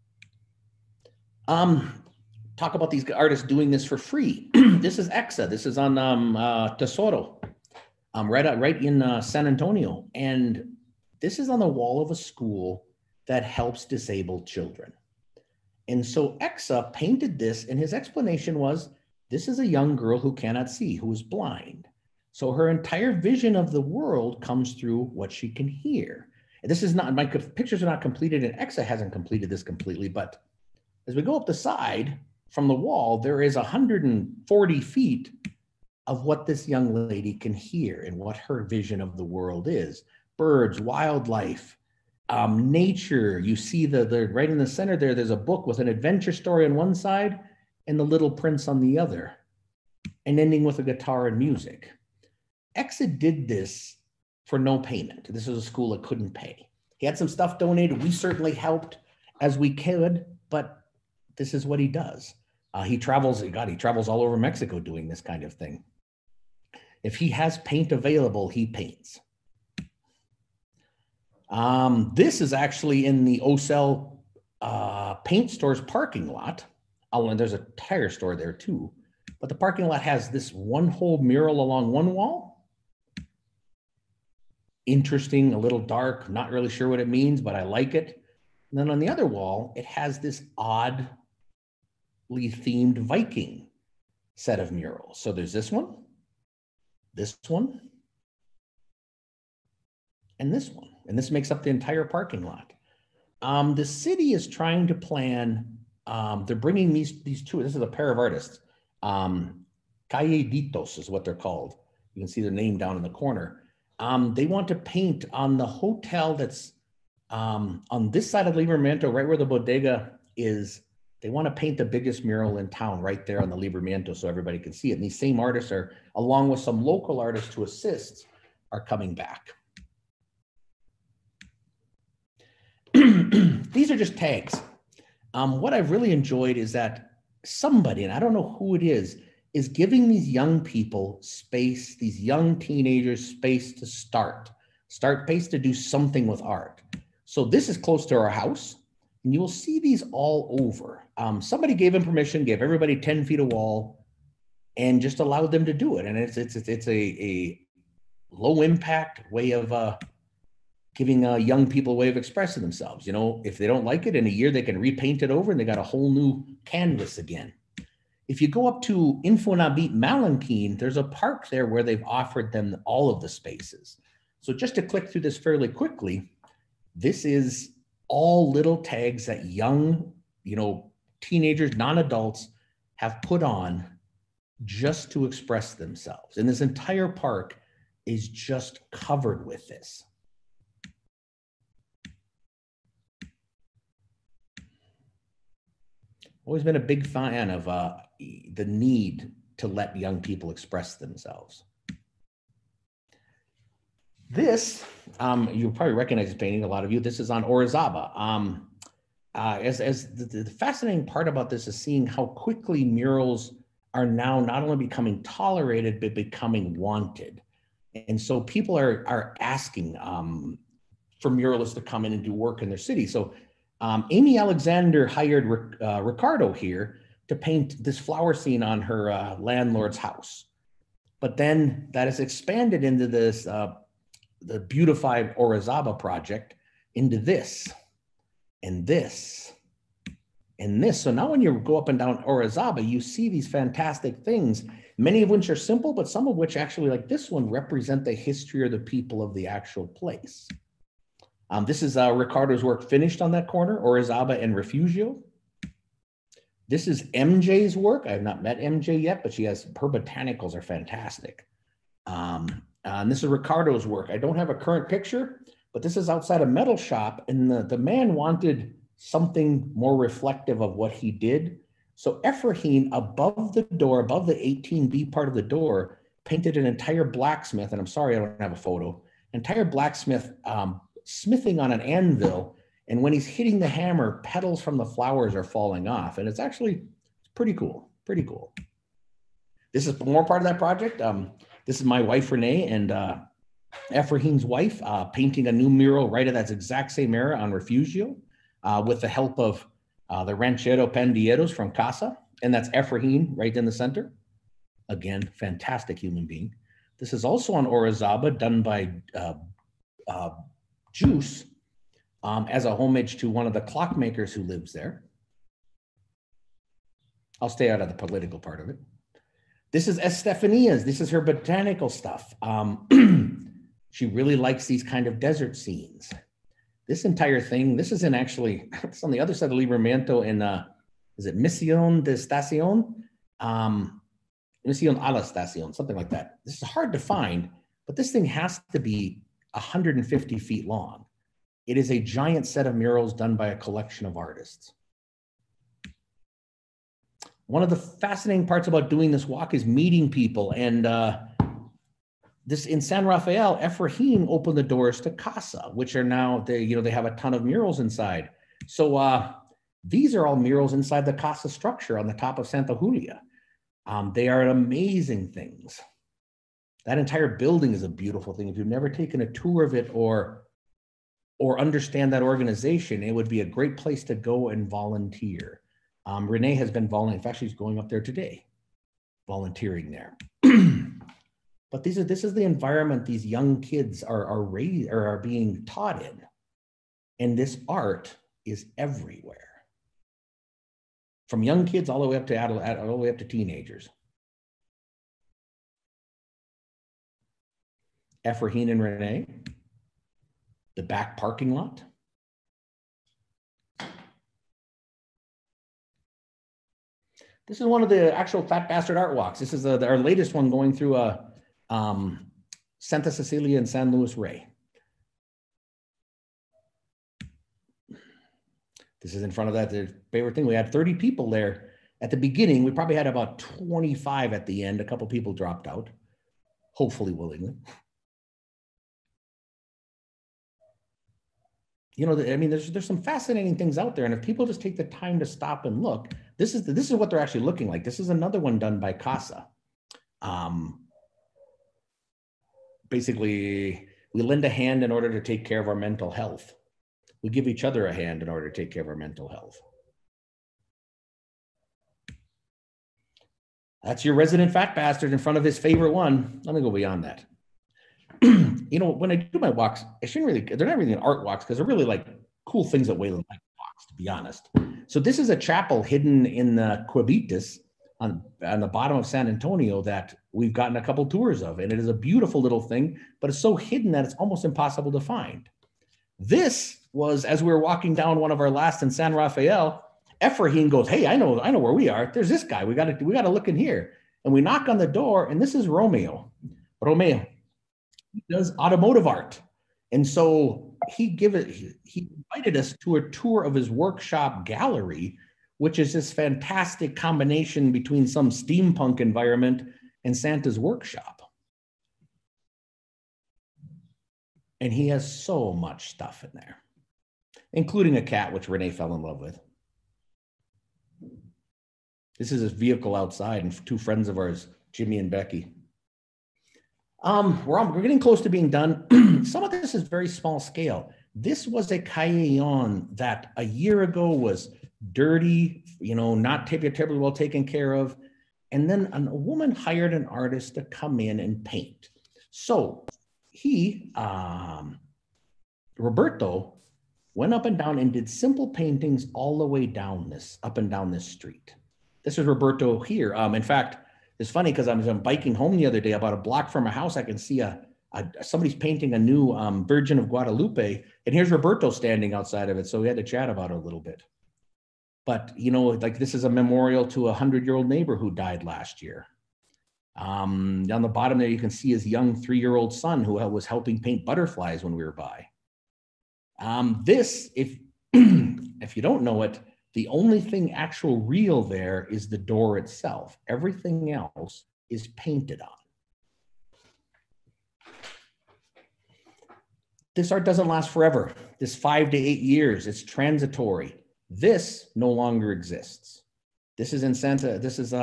[SPEAKER 3] Talk about these artists doing this for free. This is EXA. This is on Tesoro, right in San Antonio. And this is on the wall of a school that helps disabled children. And so EXA painted this, and his explanation was, this is a young girl who cannot see, who is blind. So her entire vision of the world comes through what she can hear. And this is not, my pictures are not completed, and EXA hasn't completed this completely, but as we go up the side from the wall, there is 140 feet of what this young lady can hear and what her vision of the world is. Birds, wildlife, nature. You see the right in the center there, there's a book with an adventure story on one side and the Little Prince on the other, and ending with a guitar and music. EXA did this for no payment. This was a school that couldn't pay. He had some stuff donated. We certainly helped as we could, but this is what he does. He travels all over Mexico doing this kind of thing. If he has paint available, he paints. This is actually in the Ocel paint store's parking lot. Oh, and there's a tire store there too. But the parking lot has this one whole mural along one wall. Interesting, a little dark, not really sure what it means, but I like it. And then on the other wall, it has this oddly themed Viking set of murals. So there's this one, and this one. And this makes up the entire parking lot. The city is trying to plan, they're bringing these two, this is a pair of artists. Calleditos is what they're called. You can see their name down in the corner. They want to paint on the hotel that's on this side of Libramiento, right where the bodega is. They want to paint the biggest mural in town right there on the Libramiento so everybody can see it. And these same artists are, along with some local artists to assist, are coming back. These are just tags. What I've really enjoyed is that somebody, and I don't know who it is giving these young people space, these young teenagers space to start space to do something with art. So this is close to our house, and you will see these all over. Somebody gave them permission, gave everybody 10 feet of wall, and just allowed them to do it. And it's a low impact way of giving young people a way of expressing themselves. You know, if they don't like it, in a year they can repaint it over and they got a whole new canvas again. If you go up to Infonavit Malanquin, there's a park there where they've offered them all of the spaces. So just to click through this fairly quickly, this is all little tags that young, teenagers, non-adults have put on just to express themselves. And this entire park is just covered with this. Always been a big fan of the need to let young people express themselves. This, you'll probably recognize this painting, a lot of you. This is on Orizaba. The fascinating part about this is seeing how quickly murals are now not only becoming tolerated, but becoming wanted. And so people are asking for muralists to come in and do work in their city. So Amy Alexander hired Ricardo here to paint this flower scene on her landlord's house. But then that is expanded into this, the Beautified Orizaba project, into this, and this, and this. So now when you go up and down Orizaba, you see these fantastic things, many of which are simple, but some of which actually, like this one, represent the history or the people of the actual place. This is Ricardo's work finished on that corner, Orizaba and Refugio. This is MJ's work. I have not met MJ yet, but her botanicals are fantastic. And this is Ricardo's work. I don't have a current picture, but this is outside a metal shop, and the man wanted something more reflective of what he did. So Ephraim, above the door, above the 18B part of the door, painted an entire blacksmith, and I'm sorry I don't have a photo, entire blacksmith smithing on an anvil, and when he's hitting the hammer, petals from the flowers are falling off, and it's actually pretty cool, pretty cool. This is more part of that project. This is my wife, Renee, and Ephraim's wife, painting a new mural right at that exact same era on Refugio, with the help of the Ranchero Pandilleros from Casa, and that's Ephraim right in the center. Again, fantastic human being. This is also on Orizaba, done by Juice, as a homage to one of the clockmakers who lives there. I'll stay out of the political part of it. This is Estefania's. This is her botanical stuff. She really likes these kind of desert scenes. This entire thing, this is in actually, it's on the other side of Libramiento in, is it Misión de Estación? Misión a la Estación, something like that. This is hard to find, but this thing has to be 150 feet long. It is a giant set of murals done by a collection of artists. One of the fascinating parts about doing this walk is meeting people. And this in San Rafael, Ephraim opened the doors to Casa, which are now, they have a ton of murals inside. So these are all murals inside the Casa structure on the top of Santa Julia. They are amazing things. That entire building is a beautiful thing. If you've never taken a tour of it or understand that organization, it would be a great place to go and volunteer. Renee has been volunteering. In fact, she's going up there today, volunteering there. But this is the environment these young kids are being taught in. And this art is everywhere. From young kids all the way up to all the way up to teenagers. Ephraim and Renee, the back parking lot. This is one of the actual Fat Bastard art walks. This is our latest one going through Santa Cecilia and San Luis Rey. This is in front of that, the favorite thing. We had 30 people there at the beginning. We probably had about 25 at the end. A couple people dropped out, hopefully willingly. I mean, there's some fascinating things out there. And if people just take the time to stop and look, this is what they're actually looking like. This is another one done by Casa. Basically, we lend a hand in order to take care of our mental health. We give each other a hand in order to take care of our mental health. That's your resident fat bastard in front of his favorite one. Let me go beyond that. When I do my walks, they're not really art walks because they're really like cool things that Waylon likes walks, to be honest. So this is a chapel hidden in the Cuevitas on the bottom of San Antonio that we've gotten a couple tours of. And it is a beautiful little thing, but it's so hidden that it's almost impossible to find. This was, as we were walking down one of our last in San Rafael, Ephraim goes, "Hey, I know where we are. There's this guy. We got to look in here." And we knock on the door, and this is Romeo. He does automotive art. And so he invited us to a tour of his workshop gallery, which is this fantastic combination between some steampunk environment and Santa's workshop. And he has so much stuff in there, including a cat, which Renee fell in love with. This is his vehicle outside and two friends of ours, Jimmy and Becky. We're getting close to being done. Some of this is very small scale. This was a callejón that a year ago was dirty, not terribly well taken care of. And then a woman hired an artist to come in and paint. So he, Roberto, went up and down and did simple paintings all the way up and down this street. This is Roberto here. In fact, it's funny because I was biking home the other day, about a block from my house, I can see somebody's painting a new Virgin of Guadalupe, and here's Roberto standing outside of it. So we had to chat about it a little bit. But, this is a memorial to a 100-year-old neighbor who died last year. Down the bottom there, you can see his young 3-year-old son who was helping paint butterflies when we were by. This, if If you don't know it, the only thing actual real there is the door itself. Everything else is painted on. This art doesn't last forever. This 5 to 8 years, it's transitory. This no longer exists. This is in Santa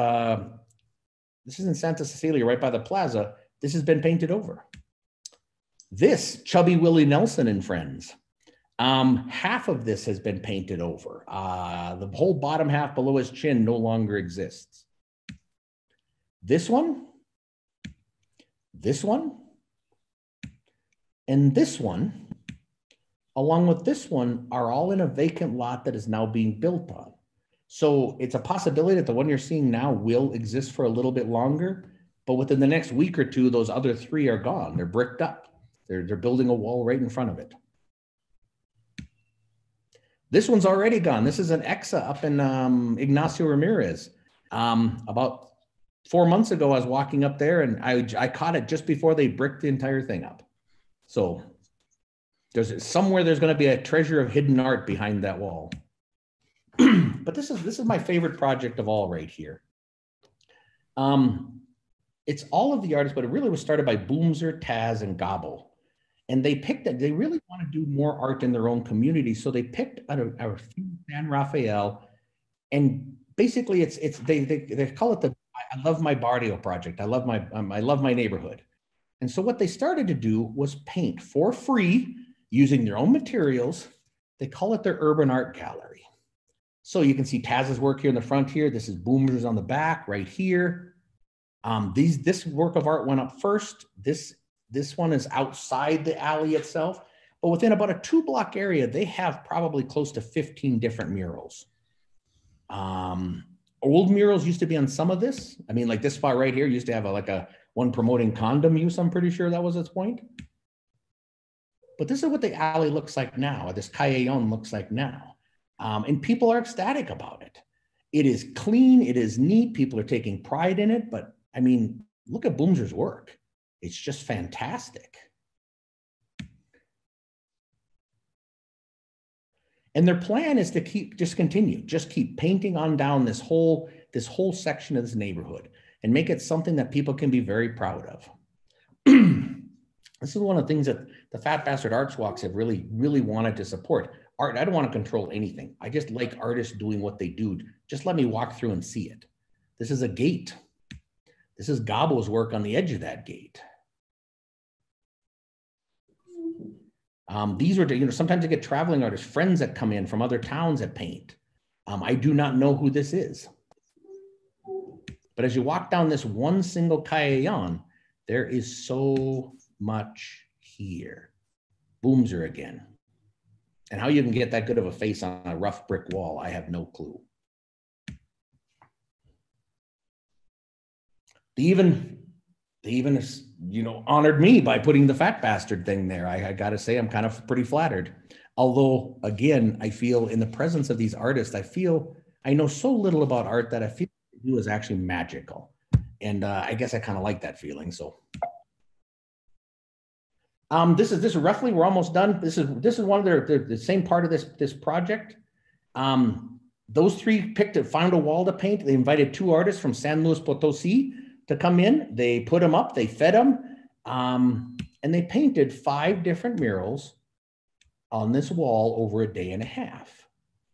[SPEAKER 3] Cecilia, right by the plaza. This has been painted over. This, Chubby Willie Nelson and Friends. Half of this has been painted over. The whole bottom half below his chin no longer exists. This one, and this one, along with this one, are all in a vacant lot that is now being built on. So it's a possibility that the one you're seeing now will exist for a little bit longer, but within the next week or two, those other three are gone. They're bricked up. They're building a wall right in front of it. This one's already gone. This is an Exa up in Ignacio Ramirez. About 4 months ago, I was walking up there and I caught it just before they bricked the entire thing up. So there's going to be a treasure of hidden art behind that wall. But this is my favorite project of all right here. It's all of the artists, but it really was started by Boomzer, Taz, and Gobble. And they picked it. They really want to do more art in their own community. So they picked a few San Rafael, and basically they call it the I Love My Barrio project. I love my neighborhood. And so what they started to do was paint for free using their own materials. They call it their urban art gallery. So you can see Taz's work here in the front here. This is Boomers on the back right here. This work of art went up first. This one is outside the alley itself, but within about a 2-block area, they have probably close to 15 different murals. Old murals used to be on some of this. I mean, like this spot right here used to have a one promoting condom use. I'm pretty sure that was its point. But this is what the alley looks like now, or this Callejón looks like now. And people are ecstatic about it. It is clean, it is neat, people are taking pride in it, but I mean, look at Boomzer's work. It's just fantastic. And their plan is to just keep painting on down this whole section of this neighborhood and make it something that people can be very proud of. This is one of the things that the Fat Bastard Arts Walks have really, really wanted to support. Art, I don't want to control anything. I just like artists doing what they do. Just let me walk through and see it. This is a gate. This is Gabo's work on the edge of that gate. These are, sometimes you get traveling artists, friends that come in from other towns that paint. I do not know who this is. But as you walk down this one single Callejón, there is so much here. Boomzer again. And how you can get that good of a face on a rough brick wall, I have no clue. They even honored me by putting the Fat Bastard thing there. I got to say, I'm kind of pretty flattered. Although, again, I feel in the presence of these artists, I know so little about art that I feel what they do is actually magical. And I guess I kind of like that feeling. So this is roughly, we're almost done. This is one of the same part of this project. Those three found a wall to paint. They invited 2 artists from San Luis Potosi to come in. They put them up, they fed them, and they painted 5 different murals on this wall over a day and a half.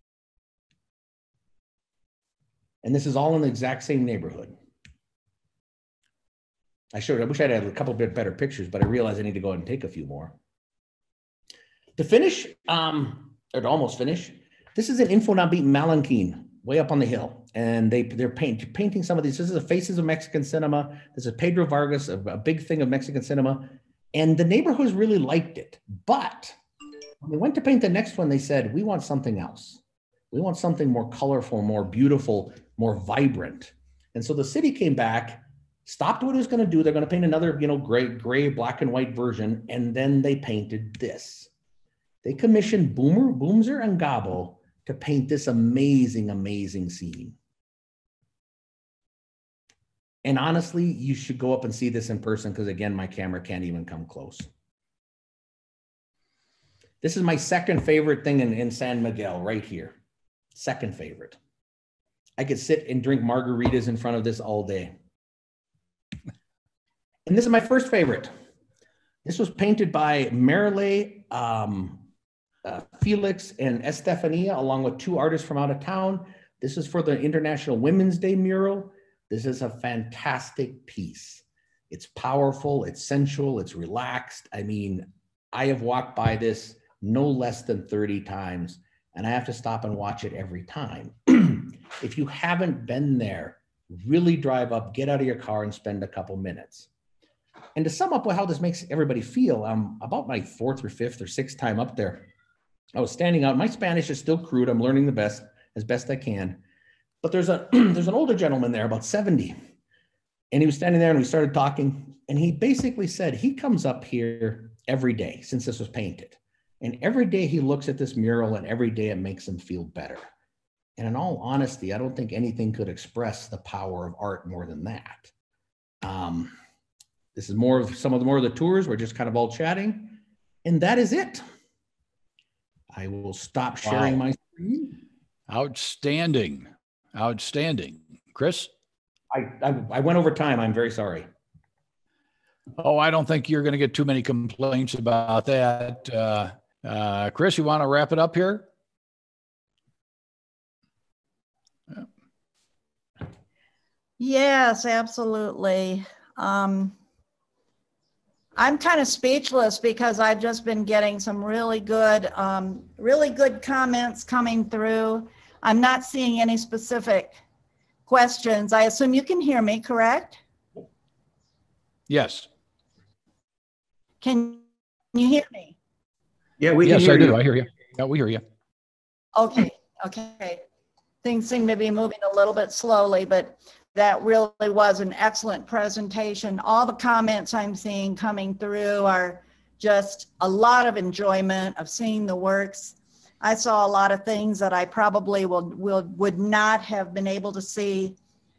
[SPEAKER 3] And this is all in the exact same neighborhood. I wish I'd had a couple bit better pictures, but I realized I need to go ahead and take a few more. To finish, or to almost finish, this is an Infonavit Malanquin way up on the hill. And they're painting some of these. This is the faces of Mexican cinema. This is Pedro Vargas, a big thing of Mexican cinema. And the neighborhoods really liked it. But when they went to paint the next one, they said, we want something else. We want something more colorful, more beautiful, more vibrant. And so the city came back, stopped what it was going to do. They're going to paint another, gray, black and white version. And then they painted this. They commissioned Boomzer and Gabo to paint this amazing, amazing scene. And honestly, you should go up and see this in person because, again, my camera can't even come close. This is my second favorite thing in San Miguel right here. Second favorite. I could sit and drink margaritas in front of this all day. And this is my first favorite. This was painted by Marilei, Felix, and Estefania, along with 2 artists from out of town. This is for the International Women's Day mural. This is a fantastic piece. It's powerful, it's sensual, it's relaxed. I mean, I have walked by this no less than 30 times, and I have to stop and watch it every time. If you haven't been there, really drive up, get out of your car, and spend a couple minutes. And to sum up how this makes everybody feel, I'm about my 4th or 5th or 6th time up there. I was standing out. My Spanish is still crude. I'm learning as best I can. But there's an older gentleman there, about 70. And he was standing there and we started talking. And he basically said he comes up here every day since this was painted. And every day he looks at this mural and every day it makes him feel better. And in all honesty, I don't think anything could express the power of art more than that. This is more of the tours. We're just kind of all chatting. And that is it. I will stop sharing my screen.
[SPEAKER 1] Outstanding. Outstanding. Chris?
[SPEAKER 3] I went over time. I'm very sorry.
[SPEAKER 1] Oh, I don't think you're going to get too many complaints about that. Chris, you want to wrap it up here?
[SPEAKER 2] Yes, absolutely. I'm kind of speechless because I've just been getting some really good comments coming through. I'm not seeing any specific questions. I assume you can hear me, correct?
[SPEAKER 1] Yes.
[SPEAKER 2] Can you hear me?
[SPEAKER 3] Yeah, we can hear you.
[SPEAKER 1] Yes, I do. I hear you. Yeah, we hear you.
[SPEAKER 2] Okay. Things seem to be moving a little bit slowly, but that really was an excellent presentation. All the comments I'm seeing coming through are just a lot of enjoyment of seeing the works. I saw a lot of things that I probably would not have been able to see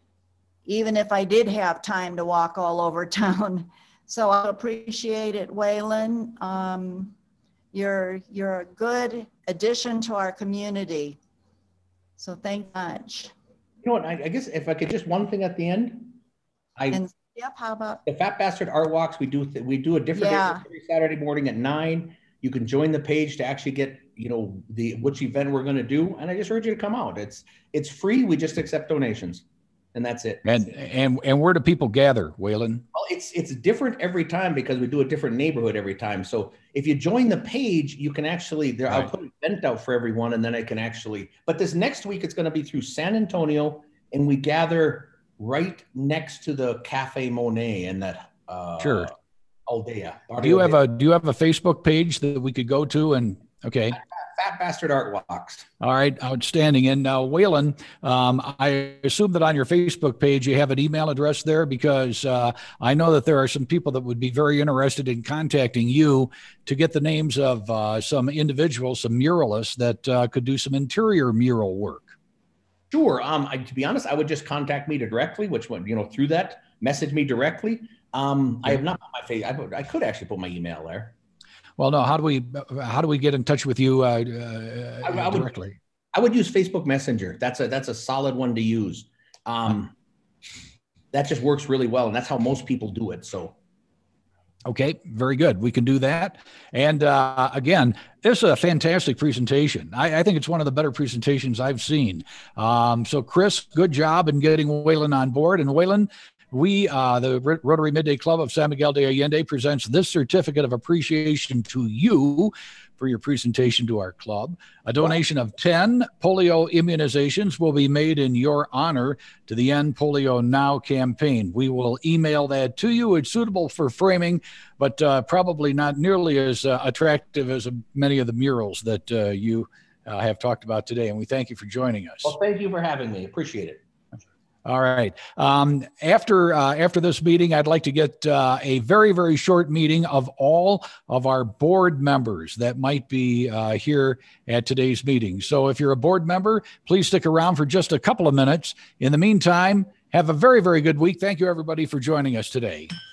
[SPEAKER 2] even if I did have time to walk all over town. So I appreciate it, Waylon. You're a good addition to our community. So thank you much.
[SPEAKER 3] You know what, I guess if I could just one thing at the end.
[SPEAKER 2] Yep, how about?
[SPEAKER 3] The Fat Bastard Art Walks, we do a different day every Saturday morning at 9. You can join the page to actually get, which event we're going to do. And I just urge you to come out. It's free. We just accept donations. And that's it.
[SPEAKER 1] And where do people gather, Waylon?
[SPEAKER 3] Well, it's different every time because we do a different neighborhood every time. So if you join the page, you can actually right. I'll put an event out for everyone, and then I can actually. But this next week, it's going to be through San Antonio, and we gather right next to the Cafe Monet and that.
[SPEAKER 1] Sure.
[SPEAKER 3] Aldea.
[SPEAKER 1] Do you have a Facebook page that we could go to and okay?
[SPEAKER 3] Fat Bastard Art Walks.
[SPEAKER 1] All right, outstanding. And Waylon, I assume that on your Facebook page you have an email address there because I know that there are some people that would be very interested in contacting you to get the names of some individuals, some muralists that could do some interior mural work.
[SPEAKER 3] Sure. To be honest, I would just contact me directly, which would, through that, message me directly. I have not put my face. I could actually put my email there.
[SPEAKER 1] Well, no. How do we get in touch with you directly?
[SPEAKER 3] I would use Facebook Messenger. That's a solid one to use. That just works really well, and that's how most people do it. So.
[SPEAKER 1] Okay, very good. We can do that. And again, this is a fantastic presentation. I think it's one of the better presentations I've seen. So Chris, good job in getting Waylon on board. And Waylon, we, the Rotary Midday Club of San Miguel de Allende, presents this certificate of appreciation to you for your presentation to our club. A donation of 10 polio immunizations will be made in your honor to the End Polio Now campaign. We will email that to you. It's suitable for framing, but probably not nearly as attractive as many of the murals that you have talked about today. And we thank you for joining us.
[SPEAKER 3] Well, thank you for having me. Appreciate it.
[SPEAKER 1] All right. After this meeting, I'd like to get a very, very short meeting of all of our board members that might be here at today's meeting. So if you're a board member, please stick around for just a couple of minutes. In the meantime, have a very, very good week. Thank you, everybody, for joining us today.